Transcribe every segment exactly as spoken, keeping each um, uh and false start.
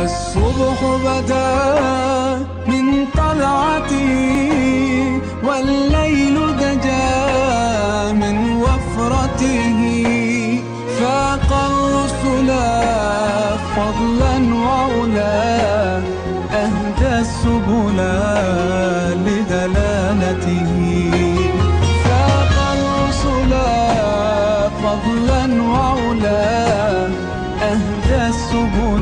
الصبح بدا من طلعته، والليل دجا من وفرته. فاق الرسل فضلا وعلا، أهدى السبل لدلالته. فاق الرسل فضلا وعلا، أهدى السبل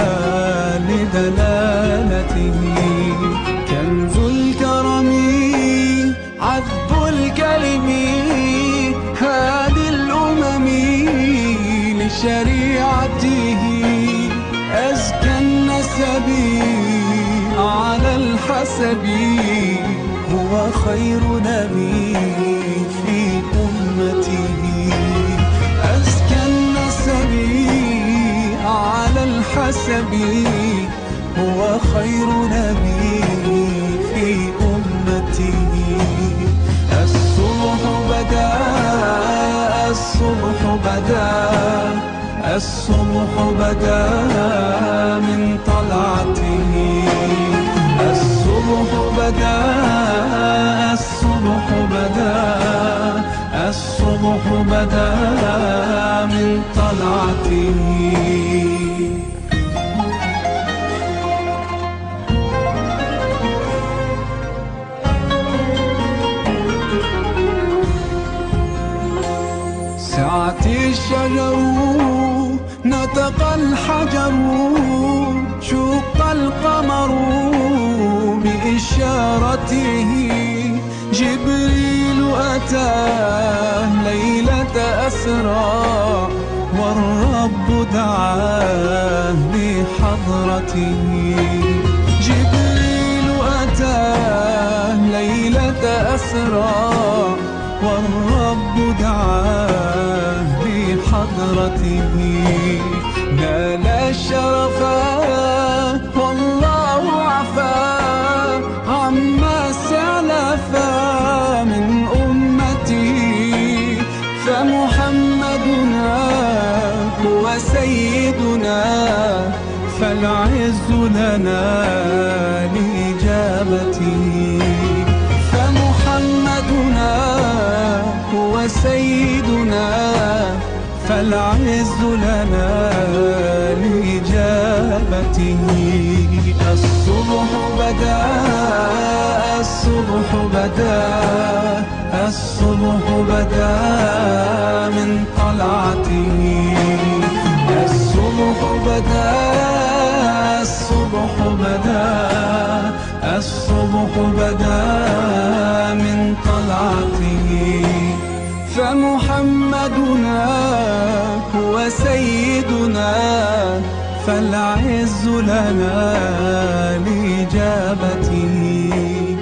لدلالته. كنز الكرم عذب الكلم، هادي الأمم لشريعته. أزكى النسب على الحسب، هو خير نبي في أمته. أزكى النسب على الحسب، هو خير نبي في أمته. الصبح بدا الصبح بدا الصبح بدا من طلعته. الصبح بدا الصبح بدا الصبح بدا من طلعته. سعت الشجر نطق الحجر، شق القمر بإشارته. جبريل أتاه ليلة أسرى، والرب دعاه بحضرته. جبريل أتاه ليلة أسرى، والرب دعاه بحضرته. نال الشرف والله عفا عما سلفا من أمته. فمحمدنا هو سيدنا، فالعز لنا لإجابته. فمحمدنا هو سيدنا، فالعز لنا لإجابته. الصبح بدا الصبح بدا الصبح بدا من طلعته. الصبح بدا الصبح بدا الصبح بدا من طلعته. فمحمدنا هو سيدنا، فالعز لنا لإجابته.